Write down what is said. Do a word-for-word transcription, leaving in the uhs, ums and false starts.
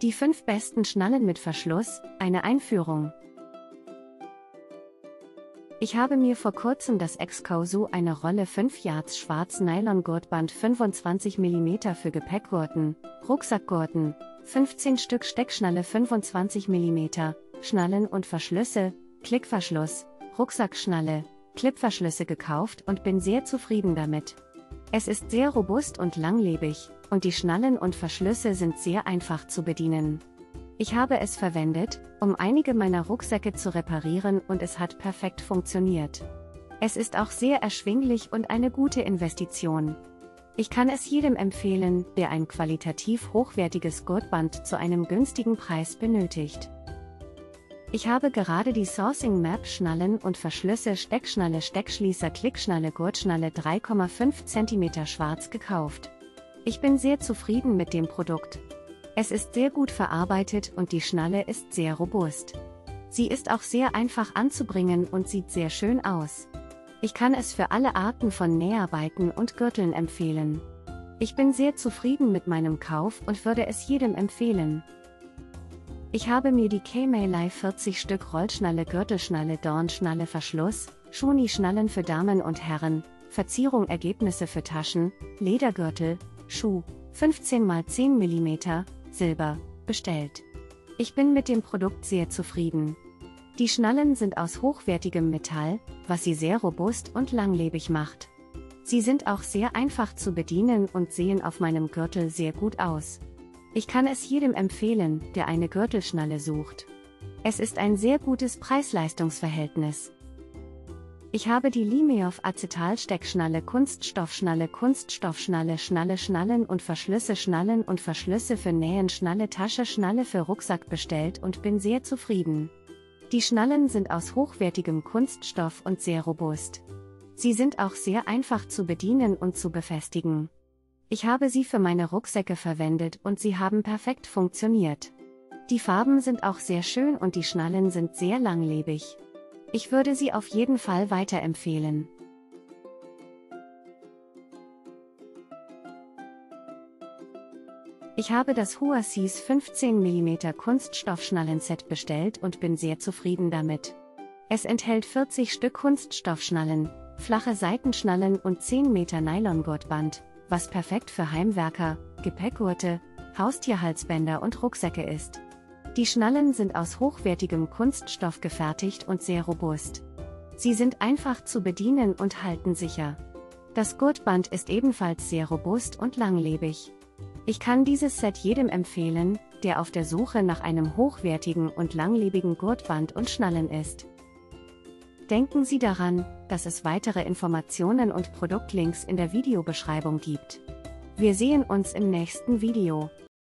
Die fünf besten Schnallen mit Verschluss, eine Einführung. Ich habe mir vor kurzem das Excousu eine Rolle fünf Yards schwarz Nylon-Gurtband fünfundzwanzig Millimeter für Gepäckgurten, Rucksackgurten, fünfzehn Stück Steckschnalle fünfundzwanzig Millimeter, Schnallen und Verschlüsse, Klickverschluss, Rucksackschnalle, Klippverschlüsse gekauft und bin sehr zufrieden damit. Es ist sehr robust und langlebig, und die Schnallen und Verschlüsse sind sehr einfach zu bedienen. Ich habe es verwendet, um einige meiner Rucksäcke zu reparieren, und es hat perfekt funktioniert. Es ist auch sehr erschwinglich und eine gute Investition. Ich kann es jedem empfehlen, der ein qualitativ hochwertiges Gurtband zu einem günstigen Preis benötigt. Ich habe gerade die Sourcing Map Schnallen und Verschlüsse Steckschnalle Steckschließer Klickschnalle Gurtschnalle drei Komma fünf Zentimeter schwarz gekauft. Ich bin sehr zufrieden mit dem Produkt. Es ist sehr gut verarbeitet und die Schnalle ist sehr robust. Sie ist auch sehr einfach anzubringen und sieht sehr schön aus. Ich kann es für alle Arten von Näharbeiten und Gürteln empfehlen. Ich bin sehr zufrieden mit meinem Kauf und würde es jedem empfehlen. Ich habe mir die K-Maylai vierzig Stück Rollschnalle Gürtelschnalle Dornschnalle Verschluss, Schuni-Schnallen für Damen und Herren, Verzierung Ergebnisse für Taschen, Ledergürtel, Schuh, fünfzehn mal zehn Millimeter, Silber, bestellt. Ich bin mit dem Produkt sehr zufrieden. Die Schnallen sind aus hochwertigem Metall, was sie sehr robust und langlebig macht. Sie sind auch sehr einfach zu bedienen und sehen auf meinem Gürtel sehr gut aus. Ich kann es jedem empfehlen, der eine Gürtelschnalle sucht. Es ist ein sehr gutes Preis-Leistungs-Verhältnis. Ich habe die Limeoff Acetal-Steckschnalle Kunststoffschnalle Kunststoffschnalle Schnalle Schnallen und Verschlüsse Schnallen und Verschlüsse für Nähen Schnalle Tasche Schnalle für Rucksack bestellt und bin sehr zufrieden. Die Schnallen sind aus hochwertigem Kunststoff und sehr robust. Sie sind auch sehr einfach zu bedienen und zu befestigen. Ich habe sie für meine Rucksäcke verwendet und sie haben perfekt funktioniert. Die Farben sind auch sehr schön und die Schnallen sind sehr langlebig. Ich würde sie auf jeden Fall weiterempfehlen. Ich habe das Huasis fünfzehn Millimeter Kunststoffschnallenset bestellt und bin sehr zufrieden damit. Es enthält vierzig Stück Kunststoffschnallen, flache Seitenschnallen und zehn Meter Nylongurtband, was perfekt für Heimwerker, Gepäckgurte, Haustierhalsbänder und Rucksäcke ist. Die Schnallen sind aus hochwertigem Kunststoff gefertigt und sehr robust. Sie sind einfach zu bedienen und halten sicher. Das Gurtband ist ebenfalls sehr robust und langlebig. Ich kann dieses Set jedem empfehlen, der auf der Suche nach einem hochwertigen und langlebigen Gurtband und Schnallen ist. Denken Sie daran, dass es weitere Informationen und Produktlinks in der Videobeschreibung gibt. Wir sehen uns im nächsten Video.